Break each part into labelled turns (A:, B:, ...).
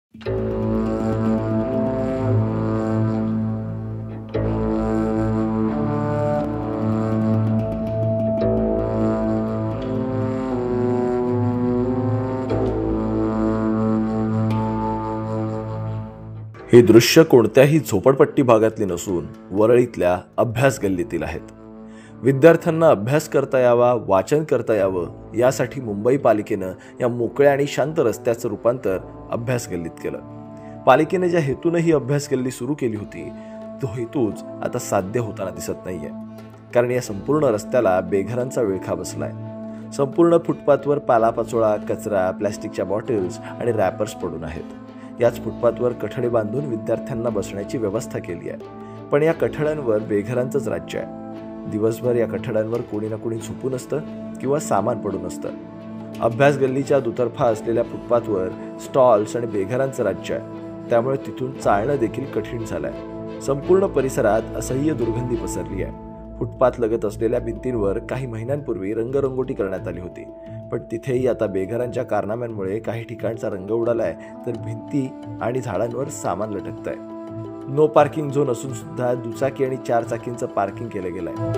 A: हे दृश्य कोणत्याही झोपडपट्टी भागातले नसून वरळीतल्या अभ्यास गल्लीतील आहेत। विद्यार्थ्यांना अभ्यास करता यावा, वाचन करता यावं यासाठी मुंबई पालिकेनं या मोकळ्या आणि शांत रस्त्याचं रूपांतर अभ्यास गल्लीत केलं। पालिकेने ज्या हेतूने ही अभ्यास गल्ली सुरू केली होती तो हेतूच आता साध्य होताना दिसत नाहीये, कारण या संपूर्ण रस्त्याला बेघरांचा विळखा बसलाय। संपूर्ण फुटपाथवर पालापाचोळा, कचरा, प्लास्टिकच्या बॉटल्स आणि रॅपर्स पडून आहेत। याच फुटपाथवर कठडे बांधून विद्यार्थ्यांना बसण्याची व्यवस्था केली आहे, पण या कठड्यांवर बेघरांचंच राज्य आहे। दिवसभर या कठड्यांवर कोणी ना कोणी झोपून असतं किंवा सामान पडून असतं। अभ्यास गल्लीच्या दुतर्फा असलेल्या फुटपाथवर स्टॉल्स आणि बेघरांचं राज्य आहे, त्यामुळे तिथून चालणं देखील कठीण झालंय। संपूर्ण परिसरात असह्य दुर्गंधी पसरली आहे। फुटपाथ लगत असलेल्या भिंतींवर काही महिन्यांपूर्वी रंगरंगोटी करण्यात आली होती, पण तिथेही आता बेघरांच्या कारनाम्यांमुळे काही ठिकाणचा रंग उडालाय, तर भिंती आणि झाडांवर सामान लटकतंय। नो पार्किंग झोन असून सुद्धा दुचाकी आणि 4 चाकींचं पार्किंग केलं गेलंय।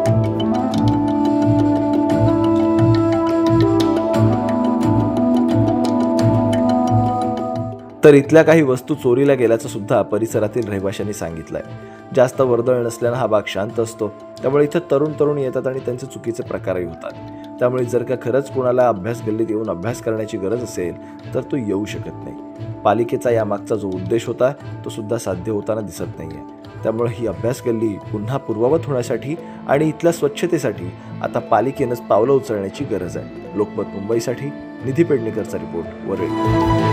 A: तर इथल्या काही वस्तू चोरीला गेल्याचं सुद्धा परिसरातील रहिवाशांनी सांगितलंय। जास्त वर्दळ नसल्यानं हा भाग शांत असतो, त्यामुळे इथं तरुण येतात आणि त्यांचे चुकीचे प्रकारही होतात। त्यामुळे जर का खरंच कोणाला अभ्यास गल्लीत येऊन अभ्यास करण्याची गरज असेल तर तो येऊ शकत नाही। पालिकेचा यामागचा जो उद्देश होता तो सुद्धा साध्य होताना दिसत नाहीये। त्यामुळे ही अभ्यास गल्ली पुन्हा पूर्ववत होण्यासाठी आणि इथल्या स्वच्छतेसाठी आता पालिकेनंच पावलं उचलण्याची गरज आहे। लोकमत मुंबईसाठी निधी पेडणेकरचा रिपोर्ट, वरळी।